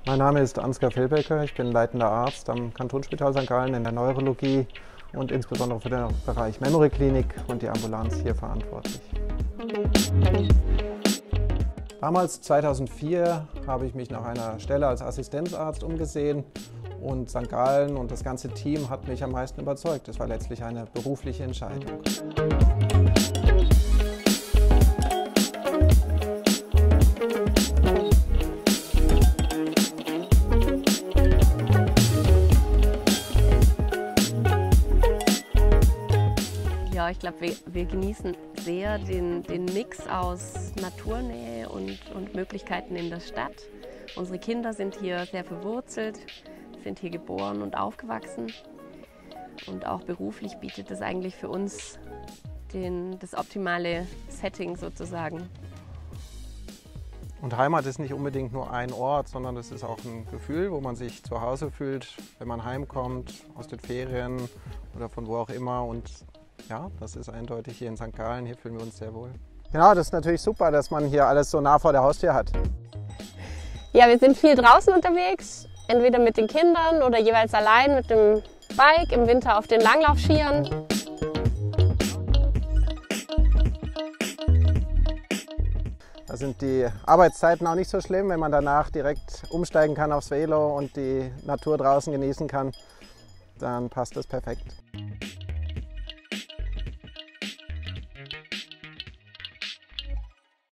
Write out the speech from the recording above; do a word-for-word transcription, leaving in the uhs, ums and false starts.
Mein Name ist Ansgar Fellbecker, ich bin leitender Arzt am Kantonsspital Sankt Gallen in der Neurologie und insbesondere für den Bereich Memory Klinik und die Ambulanz hier verantwortlich. Damals, zweitausendvier, habe ich mich nach einer Stelle als Assistenzarzt umgesehen und Sankt Gallen und das ganze Team hat mich am meisten überzeugt. Es war letztlich eine berufliche Entscheidung. Ja, ich glaube, wir, wir genießen sehr den, den Mix aus Naturnähe und, und Möglichkeiten in der Stadt. Unsere Kinder sind hier sehr verwurzelt, sind hier geboren und aufgewachsen. Und auch beruflich bietet es eigentlich für uns den, das optimale Setting sozusagen. Und Heimat ist nicht unbedingt nur ein Ort, sondern es ist auch ein Gefühl, wo man sich zu Hause fühlt, wenn man heimkommt, aus den Ferien oder von wo auch immer. Und ja, das ist eindeutig hier in Sankt Gallen, hier fühlen wir uns sehr wohl. Genau, das ist natürlich super, dass man hier alles so nah vor der Haustür hat. Ja, wir sind viel draußen unterwegs, entweder mit den Kindern oder jeweils allein mit dem Bike, im Winter auf den Langlaufskiern. Da sind die Arbeitszeiten auch nicht so schlimm, wenn man danach direkt umsteigen kann aufs Velo und die Natur draußen genießen kann, dann passt das perfekt.